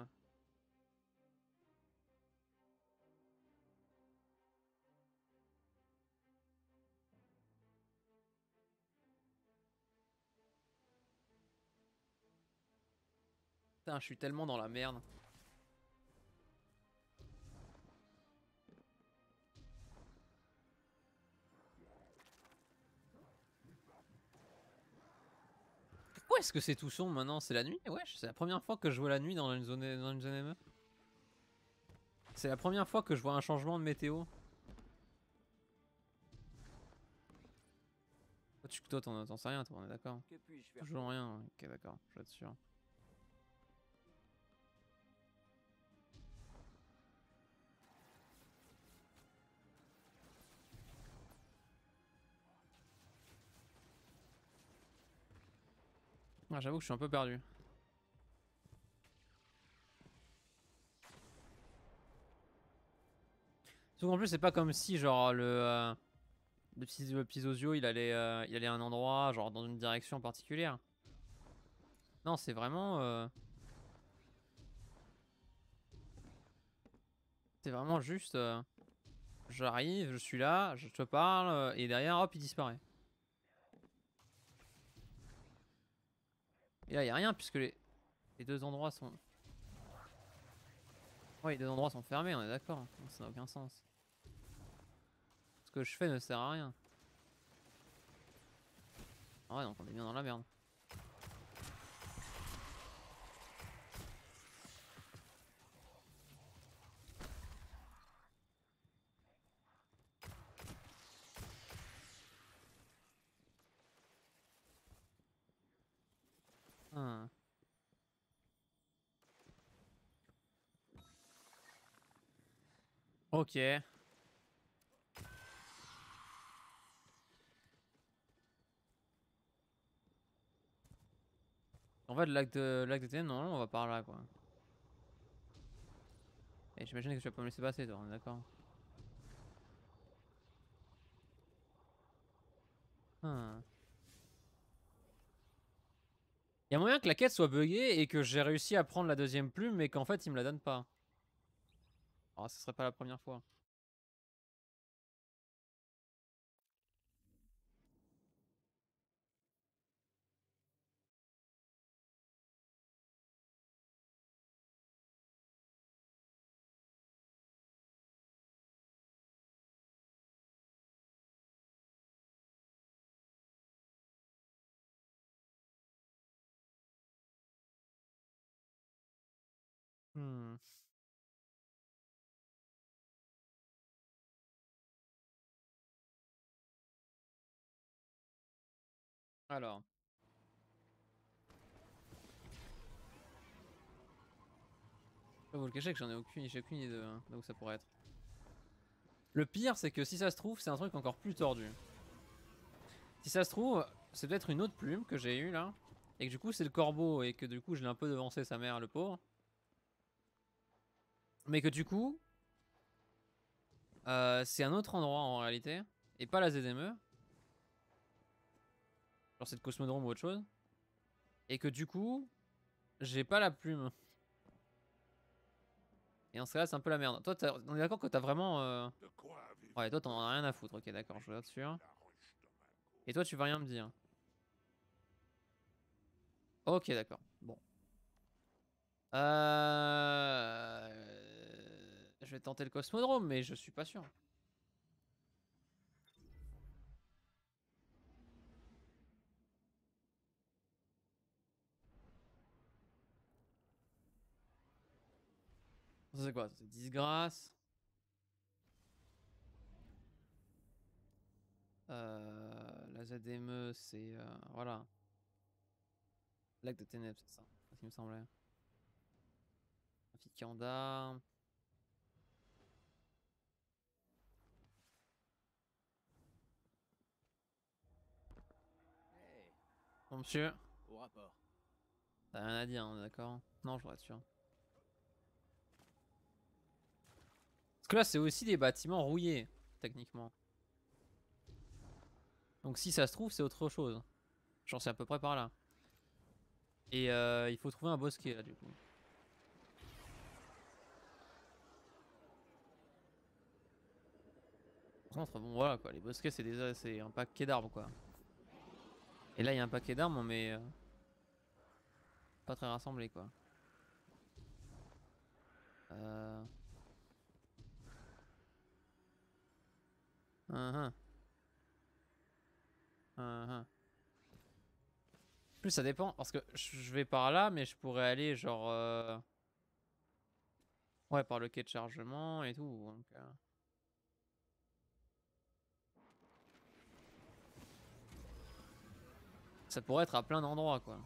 Putain, je suis tellement dans la merde. Pourquoi est-ce que c'est tout sombre maintenant? C'est la nuit? Wesh, c'est la première fois que je vois la nuit dans une zone, dans une zone M E. C'est la première fois que je vois un changement de météo. Toi, tu, toi, t'en t'en sais rien, toi, on est d'accord? Que puis-je faire? Toujours rien, ok, d'accord, je vais être sûr. Ah, j'avoue que je suis un peu perdu. Surtout qu'en plus, c'est pas comme si, genre, le, euh, le petit, le petit Zozio, il allait, euh, il allait à un endroit, genre, dans une direction particulière. Non, c'est vraiment... euh, C'est vraiment juste... euh, J'arrive, je suis là, je te parle, euh, et derrière, hop, il disparaît. Et là, il n'y a rien, puisque les, les deux endroits sont... Ouais, les deux endroits sont fermés, on est d'accord. Donc ça n'a aucun sens. Ce que je fais ne sert à rien. Ah ouais, donc on est bien dans la merde. Ah. Ok. En fait, le lac de, le lac de Ténèbres, normalement, on va par là, quoi. Et j'imagine que tu vas pas me laisser passer, toi, on est d'accord. Ah. Il y a moyen que la quête soit buggée et que j'ai réussi à prendre la deuxième plume, mais qu'en fait, il me la donne pas. Oh, ce serait pas la première fois. Hmm. Alors. Je vais vous le cacher que j'en ai aucune, j'ai aucune idée de hein, d'où ça pourrait être. Le pire, c'est que si ça se trouve, c'est un truc encore plus tordu. Si ça se trouve, c'est peut-être une autre plume que j'ai eue là. Et que du coup, c'est le corbeau et que du coup, je l'ai un peu devancé sa mère, le pauvre. Mais que du coup, euh, c'est un autre endroit en réalité. Et pas la Z M E. Genre, c'est le Cosmodrome ou autre chose. Et que du coup, j'ai pas la plume. Et en ce cas-là, c'est un peu la merde. Toi, on est d'accord que t'as vraiment. Euh... De quoi avez-vous Ouais, toi, t'en as rien à foutre. Ok, d'accord, je regarde dessus. la roche de Mago? Et toi, tu vas rien me dire. Ok, d'accord. Bon. Euh... Je vais tenter le Cosmodrome, mais je suis pas sûr. Ça, c'est quoi? C'est disgrâce. Euh... La Z M E, c'est... Euh... Voilà. Lac de ténèbres, c'est ça. C'est ce qui me semblait. Trafiquant d'armes. Hey, Bon, monsieur, au rapport. t'as rien à dire, hein, d'accord? Non, je vous rassure. Parce que là, c'est aussi des bâtiments rouillés, techniquement. Donc si ça se trouve, c'est autre chose. J'en sais à peu près par là. Et euh, il faut trouver un bosquet, là, du coup. Par contre, bon, voilà, quoi. Les bosquets, c'est des, c'est un paquet d'arbres, quoi. Et là, il y a un paquet d'arbres, mais... Euh, pas très rassemblés, quoi. Euh... Uh-huh. Uh-huh. Plus ça dépend, parce que je vais par là, mais je pourrais aller genre... Euh... Ouais, par le quai de chargement et tout. Donc, euh... ça pourrait être à plein d'endroits, quoi.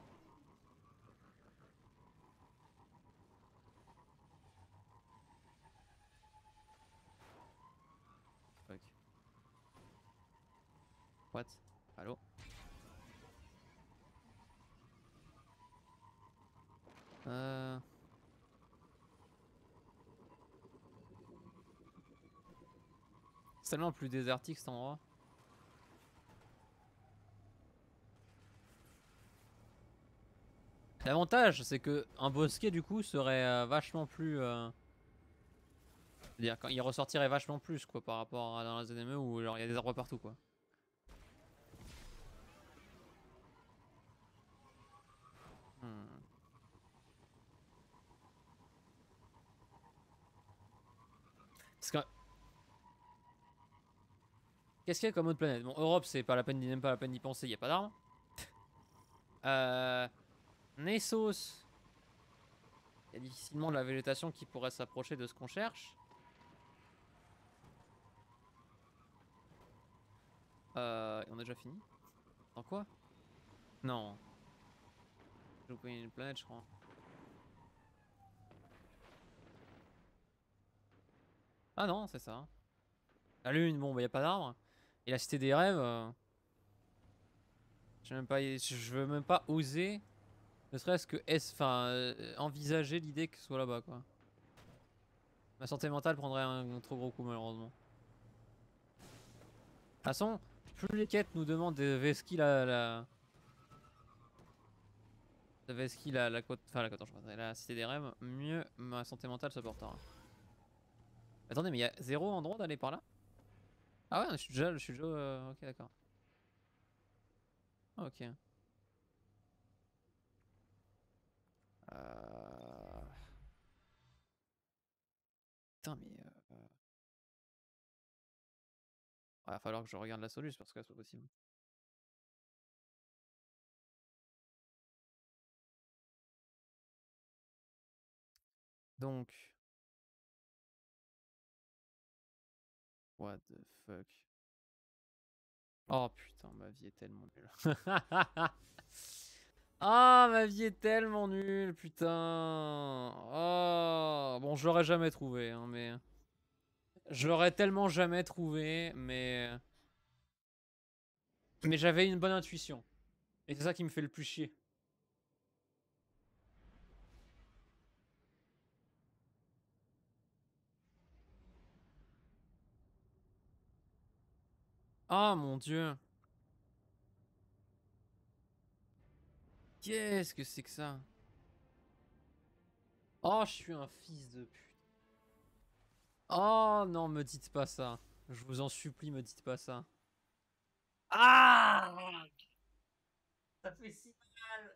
Fuck. What? Allô? Euh... C'est tellement plus désertique cet endroit. L'avantage, c'est que un bosquet du coup serait euh, vachement plus. Euh... C'est-à-dire quand il ressortirait vachement plus quoi par rapport à dans la Z M E où genre il y a des arbres partout quoi. Hmm. Parce que qu'est-ce qu'il y a comme autre planète? Bon, Europe, c'est pas la peine, même pas la peine d'y penser, il y a pas d'armes. Euh... Nessos. Il y a difficilement de la végétation qui pourrait s'approcher de ce qu'on cherche. Euh... On a déjà fini? Dans quoi? Non. J'ai oublié une planète, je crois. Ah non, c'est ça. La lune, bon, bah y a pas d'arbre. Et la cité des rêves. Euh... Je même pas, je veux même pas oser, ne serait-ce que enfin, euh, envisager l'idée que ce soit là-bas quoi. Ma santé mentale prendrait un, un trop gros coup malheureusement. De toute façon, plus les quêtes nous demandent de Veski la la. De Veski la, la côte. Enfin la côte, je pense, la cité des rêves, mieux ma santé mentale se portera. Attendez, mais il y a zéro endroit d'aller par là? Ah ouais, je suis déjà. Je suis déjà euh, ok, d'accord. Ok. Euh... Putain, mais. Euh... Il va falloir que je regarde la soluce parce que c'est pas possible. Donc. What the fuck. Oh putain, ma vie est tellement nulle. Ah, ma vie est tellement nulle, putain. Oh, bon, je l'aurais jamais trouvé, hein, mais. Je l'aurais tellement jamais trouvé, mais. Mais j'avais une bonne intuition. Et c'est ça qui me fait le plus chier. Ah mon dieu. Qu'est-ce que c'est que ça? Oh, je suis un fils de pute. Oh non, me dites pas ça. Je vous en supplie, me dites pas ça. Ah! Ça fait si mal.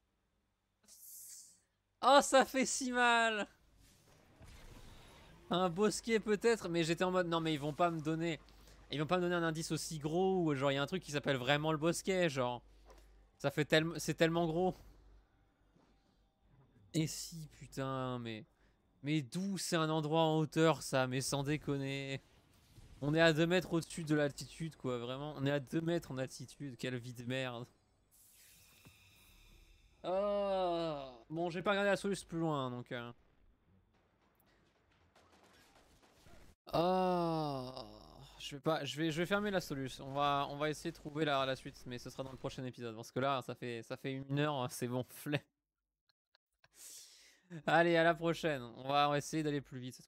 Oh, ça fait si mal. Un bosquet peut-être, mais j'étais en mode non mais ils vont pas me donner, ils vont pas me donner un indice aussi gros ou genre il y a un truc qui s'appelle vraiment le bosquet, genre ça fait tellement, c'est tellement gros. Et si putain, mais mais d'où c'est un endroit en hauteur ça, mais sans déconner. On est à deux mètres au-dessus de l'altitude quoi, vraiment. On est à deux mètres en altitude, quelle vie de merde. Oh. Bon, j'ai pas regardé la solution plus loin donc. Euh... Ah, je vais pas, je vais, je vais fermer la solution. On va, on va essayer de trouver la, la suite, mais ce sera dans le prochain épisode parce que là, ça fait, ça fait une heure, c'est bon, flemme. Allez, à la prochaine. On va, on va essayer d'aller plus vite.